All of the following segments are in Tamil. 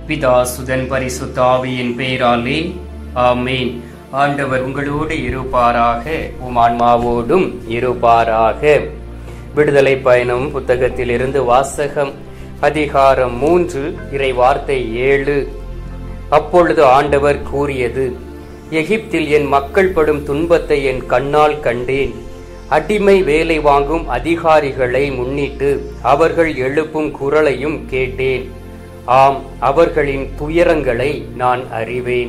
பிதா சுதன் பரிசுத்த ஆவியின் பெயராலே ஆமென். ஆண்டவர் உங்களோடு இருப்பாராக, உம் ஆன்மாவோடும் இருப்பாராக. விடுதலை பயணம் புத்தகத்திலிருந்து வாசகம். அதிகாரம் 3, இறை வார்த்தை 7. அப்பொழுது ஆண்டவர் கூறியது, எகிப்தில் என் மக்கள் படும் துன்பத்தை என் கண்ணால் கண்டேன். அடிமை வேலை வாங்கும் அதிகாரிகளை முன்னிட்டு அவர்கள் எழுப்பும் குரலையும் கேட்டேன். ஆம், அவர்களின் துயரங்களை நான் அறிவேன்.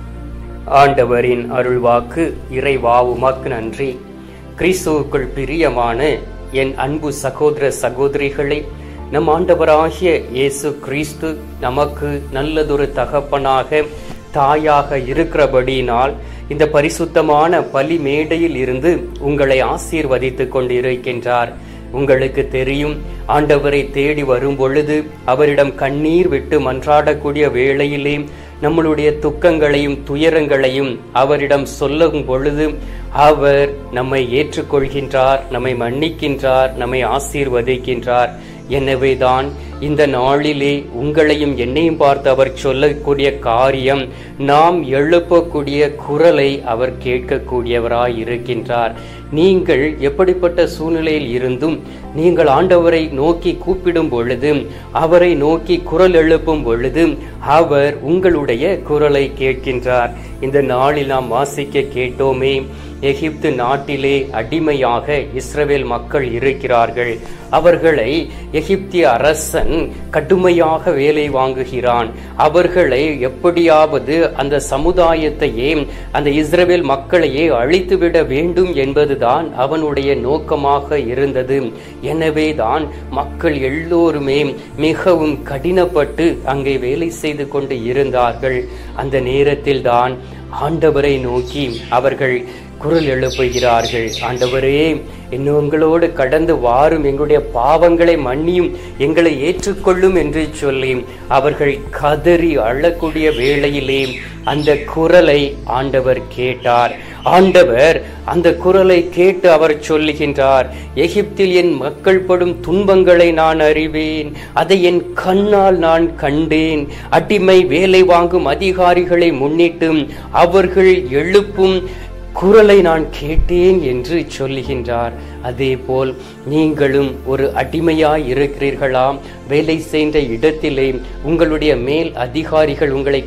ஆண்டவரின் அருள்வாக்கு. இறைவா உமக்கு நன்றி. கிறிஸ்துவுக்குள் பிரியமான என் அன்பு சகோதர சகோதரிகளே, நம் ஆண்டவராகிய இயேசு கிறிஸ்து நமக்கு நல்லதொரு தகப்பனாக தாயாக இருக்கிறபடியினால் இந்த பரிசுத்தமான பலி மேடையில் இருந்து உங்களை ஆசீர்வதித்துக் கொண்டிருக்கின்றார். உங்களுக்கு தெரியும், ஆண்டவரை தேடி வரும் பொழுது அவரிடம் கண்ணீர் விட்டு மன்றாடக்கூடிய வேளையிலே நம்மளுடைய துக்கங்களையும் துயரங்களையும் அவரிடம் சொல்லும் பொழுது அவர் நம்மை ஏற்றுக்கொள்கின்றார், நம்மை மன்னிக்கின்றார், நம்மை ஆசீர்வதிக்கின்றார். எனவேதான் இந்த நாளிலே உங்களையும் என்னையும் பார்த்து அவர் சொல்லக்கூடிய காரியம், நாம் எழுப்பக்கூடிய குரலை அவர் கேட்கக்கூடியவராய் இருக்கின்றார். நீங்கள் எப்படிப்பட்ட சூழ்நிலையில் இருந்தும் நீங்கள் ஆண்டவரை நோக்கி கூப்பிடும் பொழுது, அவரை நோக்கி குரல் எழுப்பும் பொழுது அவர் உங்களுடைய குரலை கேட்கின்றார். இந்த நாளில் நாம் வாசிக்க கேட்டோமே, எகிப்து நாட்டிலே அடிமையாக இஸ்ரவேல் மக்கள் இருக்கிறார்கள். அவர்களை எகிப்திய அரசன் கடுமையாக வேலை வாங்குகிறான். அவர்களை எப்படியாவது அந்த சமுதாயத்தையே, அந்த இஸ்ரவேல் மக்களையே அழித்துவிட வேண்டும் என்பதுதான் அவனுடைய நோக்கமாக இருந்தது. எனவேதான் மக்கள் எல்லோருமே மிகவும் கடினப்பட்டு அங்கே வேலை செய்து கொண்டு இருந்தார்கள். அந்த நேரத்தில் தான் ஆண்டவரை நோக்கி அவர்கள் குரல் எழுப்புகிறார்கள். ஆண்டவரே, உங்களோடு கடந்து வாரும், எங்களுடைய பாவங்களை மன்னியும், எங்களை ஏற்றுக்கொள்ளும் என்று சொல்லி அவர்கள் கதறி அழக்கூடிய வேளையிலே அந்த குரலை ஆண்டவர் கேட்டார். ஆண்டவர் அந்த குரலை கேட்டு அவர் சொல்லுகின்றார், எகிப்தில் என் மக்கள் படும் துன்பங்களை நான் அறிவேன், அதை என் கண்ணால் நான் கண்டேன். அடிமை வேலை வாங்கும் அதிகாரிகளை முன்னிட்டு அவர்கள் எழுப்பும் குரலை நான் கேட்டேன் என்று சொல்லுகின்றார். அதே போல் நீங்களும் ஒரு அடிமையாய் இருக்கிறீர்களாம். வேலை செய்த இடத்திலே உங்களுடைய மேல் அதிகாரிகள் உங்களை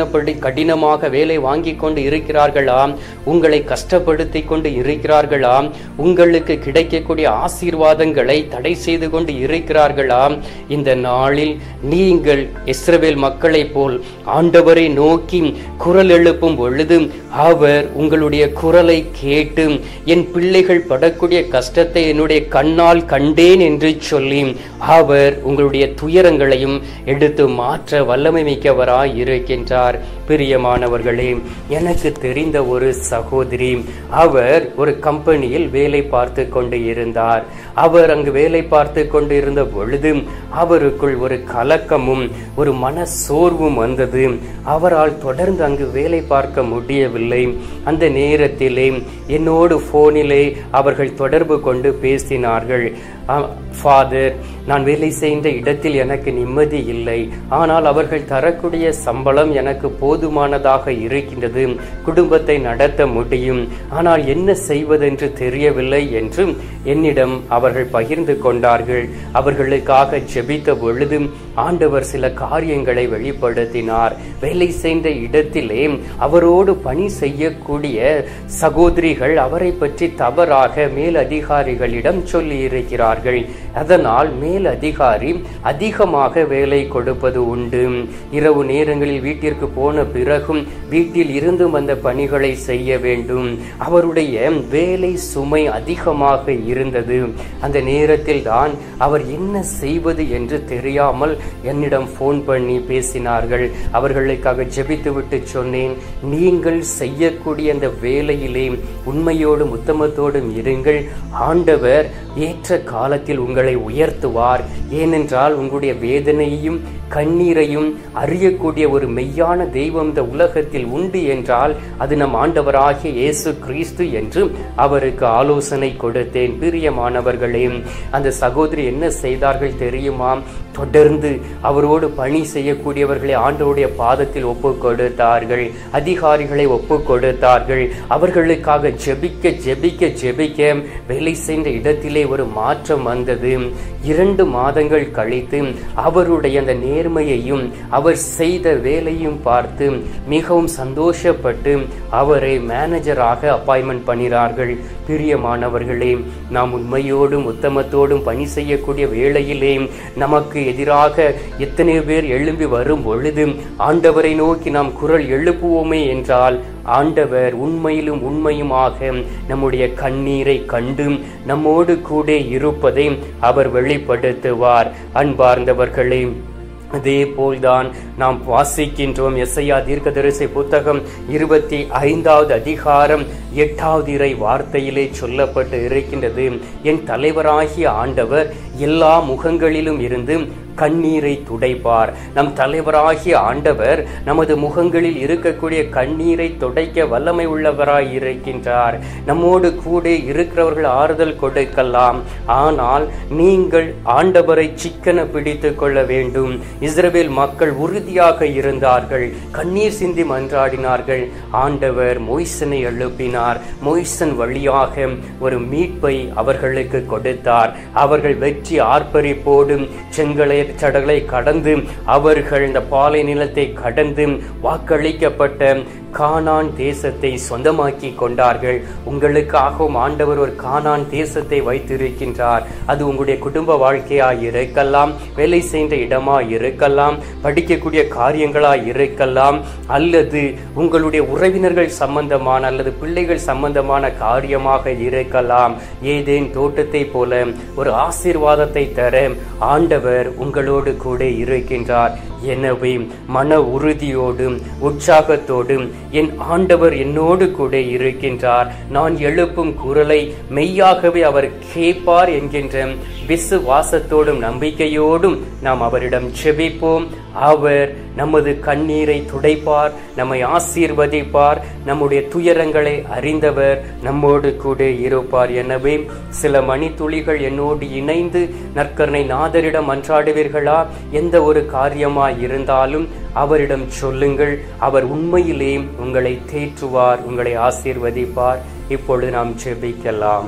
கடினமாக வேலை வாங்கி கொண்டு இருக்கிறார்களாம், உங்களை கஷ்டப்படுத்தி கொண்டு இருக்கிறார்களாம், உங்களுக்கு கிடைக்கக்கூடிய ஆசீர்வாதங்களை தடை செய்து கொண்டு இருக்கிறார்களாம். இந்த நாளில் நீங்கள் இஸ்ரவேல் மக்களைப் போல் ஆண்டவரை நோக்கி குரல் எழுப்பும் பொழுது அவர் உங்களுடைய குரலை கேட்டு, என் பிள்ளைகள் படக்கூடிய கஷ்டத்தை என்னுடைய கண்ணால் கண்டேன் என்று சொல்லி அவர் உங்களுடைய துயரங்களையும் எடுத்து மாற்ற வல்லமை மிக்கவராய் இருக்கின்றார். பிரியமானவர்களே, எனக்கு தெரிந்த ஒரு சகோதரி, அவர் ஒரு கம்பெனியில் வேலை பார்த்து கொண்டு இருந்தார். அவர் அங்கு வேலை பார்த்து கொண்டு இருந்த பொழுது அவருக்குள் ஒரு கலக்கமும் ஒரு மன சோர்வும் வந்தது. அவரால் தொடர்ந்து அங்கு வேலை பார்க்க முடியவில்லை. அந்த நேரத்திலே என்னோடு போனிலே அவர்கள் தொடர்பு கொண்டு பேசினார்கள். ஃபாதர், நான் வேலை செய்த இடத்தில் எனக்கு நிம்மதி இல்லை, ஆனால் அவர்கள் தரக்கூடிய சம்பளம் எனக்கு போதுமானதாக இருக்கின்றது, குடும்பத்தை நடத்த முடியும், ஆனால் என்ன செய்வதென்று தெரியவில்லை என்று என்னிடம் அவர்கள் பகிர்ந்து கொண்டார்கள். அவர்களுக்காக ஜெபித்த பொழுது ஆண்டவர் சில காரியங்களை வெளிப்படுத்தினார். வேலை செய்த இடத்திலே அவரோடு பணி செய்யக்கூடிய சகோதரிகள் அவரை பற்றி தவறாக மேல் அதிகாரிகளிடம் சொல்லி இருக்கிறார்கள். அதனால் மேல் அதிகாரி அதிகமாக வேலை கொடுப்பது உண்டு. இரவு நேரங்களில் வீட்டிற்கு போன பிறகும் வீட்டில் இருந்தும் அந்த பணிகளை செய்ய வேண்டும். அவருடைய வேலை சுமை அதிகமாக இருந்தது. அந்த நேரத்தில் தான் அவர் என்ன செய்வது என்று தெரியாமல் என்னிடம் போன் பண்ணி பேசினார்கள். அவர்களுக்காக ஜெபித்து விட்டு சொன்னேன், நீங்கள் செய்யக்கூடிய அந்த வேலையிலே உண்மையோடும் உத்தமத்தோடும் இருங்கள். ஆண்டவர் ஏற்ற காலத்தில் உங்களை உயர்த்துவார். ஏனென்றால் உங்களுடைய வேதனையையும் கண்ணீரையும் அறியக்கூடிய ஒரு மெய்யான தெய்வம் இந்த உலகத்தில் உண்டு என்றால் அது நம் ஆண்டவராகிய இயேசு கிறிஸ்து என்று அவருக்கு ஆலோசனை கொடுத்தேன். பிரியமானவர்களே, அந்த சகோதரி என்ன செய்தார்கள் தெரியுமா? தொடர்ந்து அவரோடு பணி செய்யக்கூடியவர்களை ஆண்டவருடைய பாதத்தில் ஒப்பு கொடுத்தார்கள், அதிகாரிகளை ஒப்பு கொடுத்தார்கள். அவர்களுக்காக ஜெபிக்க ஜெபிக்க ஜெபிக்க வேலை செய்த இடத்திலே ஒரு மாற்றம் வந்தது. 2 மாதங்கள் கழித்து அவருடைய அந்த நேர்மையையும் அவர் செய்த வேலையும் பார்த்து மிகவும் சந்தோஷப்பட்டு அவரை மேனேஜராக அப்பாயின்மெண்ட் பண்ணினார்கள். பிரியமானவர்களே, நாம் உண்மையோடும் உத்தமத்தோடும் பணி செய்யக்கூடிய வேளையிலே நமக்கு எதிராக எத்தனை பேர் எழும்பி வரும் பொழுது ஆண்டவரை நோக்கி நாம் குரல் எழுப்புவோமே என்றால் ஆண்டவர் உண்மையிலும் உண்மையுமாக நம்முடைய கண்ணீரை கண்டு நம்மோடு கூட இருப்பதை அவர் வெளிப்படுத்துவார். அன்பார்ந்தவர்களே, அதே போல்தான் நாம் வாசிக்கின்றோம். எசையா தீர்க்கதரிசி புத்தகம் 25வது அதிகாரம் 8வது இறை வார்த்தையிலே சொல்லப்பட்டு இருக்கின்றது, என் தலைவராகிய ஆண்டவர் எல்லா முகங்களிலும் இருந்து கண்ணீரை துடைப்பார். நம் தலைவராகிய ஆண்டவர் நமது முகங்களில் இருக்கக்கூடிய கண்ணீரை துடைக்க வல்லமை உள்ளவராய் இருக்கின்றார். நம்மோடு கூட இருக்கிறவர்கள் ஆறுதல் கொடுக்கலாம், ஆனால் நீங்கள் ஆண்டவரை சிக்கன பிடித்து கொள்ள வேண்டும். இஸ்ரவேல் மக்கள் உறுதியாக இருந்தார்கள், கண்ணீர் சிந்தி மன்றாடினார்கள். ஆண்டவர் மோய்சனை எழுப்பினார். மோய்சன் வழியாக ஒரு மீட்பை அவர்களுக்கு கொடுத்தார். அவர்கள் வெற்றி ஆர்ப்பரிப்போடும் சடலை கடந்து அவர்கள் இந்த பாலை நிலத்தை கடந்து வாக்களிக்கப்பட்ட கானான் தேசத்தை சொந்தமாக்கி கொண்டார்கள். உங்களுக்காகவும் ஆண்டவர் ஒரு கானான் தேசத்தை வைத்திருக்கின்றார். அது உங்களுடைய குடும்ப வாழ்க்கையாய் இருக்கலாம், வேலை செய்த இடமாய் இருக்கலாம், படிக்கக்கூடிய காரியங்களாய் இருக்கலாம், அல்லது உங்களுடைய உறவினர்கள் சம்பந்தமான அல்லது பிள்ளைகள் சம்பந்தமான காரியமாக இருக்கலாம். ஏதேன் தோட்டத்தை போல ஒரு ஆசீர்வாதத்தை தர ஆண்டவர் உங்களோடு கூட இருக்கின்றார். எனவே மன உறுதியோடும் உற்சாகத்தோடும் என் ஆண்டவர் என்னோடு கூட இருக்கின்றார், நான் எழுப்பும் குரலை மெய்யாகவே அவர் கேட்பார் என்கின்ற விசுவாசத்தோடும் நம்பிக்கையோடும் நாம் அவரிடம் ஜெபிப்போம். அவர் நமது கண்ணீரை துடைப்பார், நம்மை ஆசீர்வதிப்பார், நம்முடைய துயரங்களை அறிந்தவர் நம்மோடு கூட இருப்பார். எனவே சில மணித்துளிகள் என்னோடு இணைந்து நற்கருணை நாதரிடம் மன்றாடுவீர்களா? எந்த ஒரு காரியமாய் இருந்தாலும் அவரிடம் சொல்லுங்கள். அவர் உண்மையிலே உங்களை தேற்றுவார், உங்களை ஆசீர்வதிப்பார். இப்பொழுது நாம் ஜெபிக்கலாம்.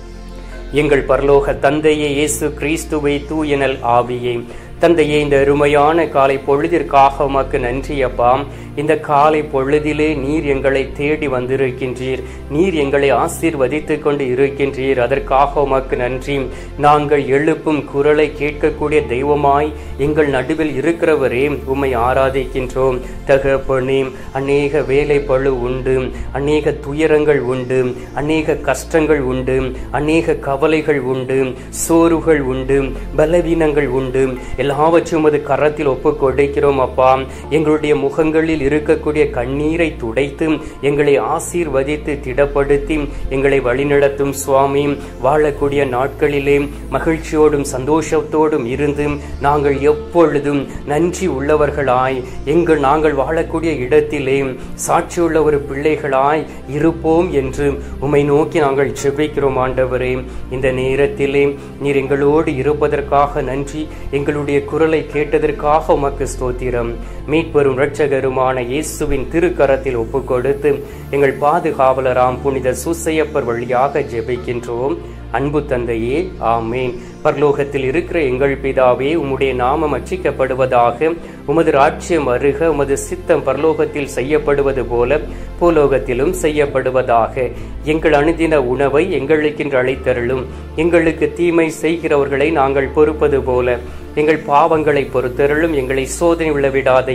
எங்கள் பரலோக தந்தையே, இயேசு கிறிஸ்துவை தூயனல் ஆவியே, தந்தையே, இந்த அருமையான காலை பொழுதிற்காக உமக்கு நன்றி அப்பா. இந்த காலை பொழுதிலே நீர் எங்களை தேடி வந்திருக்கின்றீர், நீர் எங்களை ஆசீர்வதித்து கொண்டு இருக்கின்றீர். அதற்காக உமக்கு நன்றி. நாங்கள் எழுப்பும் குரலை கேட்கக்கூடிய தெய்வமாய் எங்கள் நடுவில் இருக்கிறவரே உம்மை ஆராதிக்கின்றோம். தகப்பனே, அநேக வேலை பளு உண்டு, அநேக துயரங்கள் உண்டு, அநேக கஷ்டங்கள் உண்டு, அநேக கவலைகள் உண்டு, சோர்வுகள் உண்டு, பலவீனங்கள் உண்டு. எல்லாவற்றையும் அது கரத்தில் ஒப்பு கொடுக்கிறோம் அப்பா. எங்களுடைய முகங்களில் இருக்கக்கூடிய கண்ணீரை துடைத்து எங்களை ஆசீர்வதித்து திடப்படுத்தி எங்களை வழிநடத்தும் சுவாமி. வாழக்கூடிய நாட்களிலே மகிழ்ச்சியோடும் சந்தோஷத்தோடும் இருந்து நாங்கள் எப்பொழுதும் நன்றி உள்ளவர்களாய் நாங்கள் வாழக்கூடிய இடத்திலே சாட்சியுள்ள ஒரு பிள்ளைகளாய் இருப்போம் என்று உம்மை நோக்கி நாங்கள் ஜெபிக்கிறோம் ஆண்டவரே. இந்த நேரத்திலே நீர் எங்களோடு இருப்பதற்காக நன்றி. எங்களுடைய குரலை கேட்டதற்காக உமக்கு ஸ்தோத்திரம். மீட்பெரும் இரட்சகருமான இயேசுவின் திருக்கரத்தில் ஒப்பு கொடுத்து எங்கள் பாதுகாவலராம் புனித சூசையப்பர் வழியாக ஜெபிக்கின்றோம். அன்பு தந்தையே, ஆமேன். பரலோகத்தில் இருக்கிற எங்கள் பிதாவே, உம்முடைய நாமம் அர்ச்சிக்கப்படுவதாக, உமது ராஜ்யம் வருக, உமது சித்தம் பரலோகத்தில் செய்யப்படுவது போல பூலோகத்திலும் செய்யப்படுவதாக. எங்கள் அனுதின உணவை எங்களுக்கென்று அளித்தருளும். எங்களுக்கு தீமை செய்கிறவர்களை நாங்கள் பொறுப்பது போல எங்கள் பாவங்களை பொறுத்தருளும். எங்களை சோதனை விழவிடாதையும்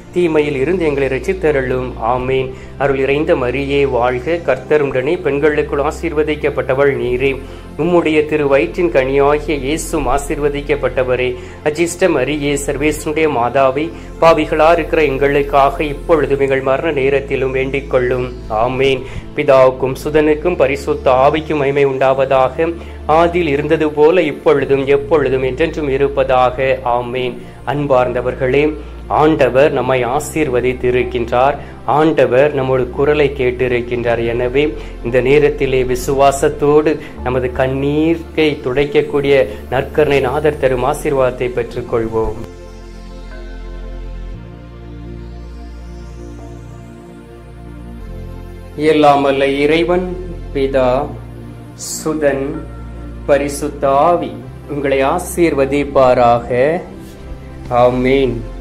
தீமையில் இருந்து எங்களை ரட்சித்தருளும். ஆமீன். அருள் இறைந்த மரியே வாழ்க, கர்த்தர் உடனே பெண்களுக்குள் ஆசீர்வதிக்கப்பட்டவள் நீரே. உம்முடைய திரு வயிற்றின் கனியாகிய இயேசும் ஆசீர்வதிக்கப்பட்டவரே. அஜிஷ்ட மரியே, சர்வேசனுடைய மாதாவே, பாவிகளா இருக்கிற எங்களுக்காக இப்பொழுதும் எங்கள் மரண நேரத்திலும் வேண்டிக் கொள்ளும். ஆமீன். பிதாவுக்கும் சுதனுக்கும் பரிசுத்த ஆவிக்கும் மகிமை உண்டாவதாக. ஆதியில் இருந்தது போல இப்பொழுதும் எப்பொழுதும் என்றென்றும் இருப்பதாக. ஆமீன். அன்பார்ந்தவர்களே, ஆண்டவர் நம்மை ஆசீர்வதித்திருக்கின்றார். ஆண்டவர் நம்மோட குரலை கேட்டிருக்கின்றார். எனவே இந்த நேரத்திலே விசுவாசத்தோடு நமது கண்ணீரை துடைக்கக்கூடிய நற்கருணை நாதர் தரும் ஆசீர்வாதத்தை பெற்றுக் கொள்வோம். எல்லாம் வல்ல இறைவன் பிதா, சுதன், பரிசுத்த ஆவி உங்களை ஆசீர்வதிப்பாராக. ஆமீன்.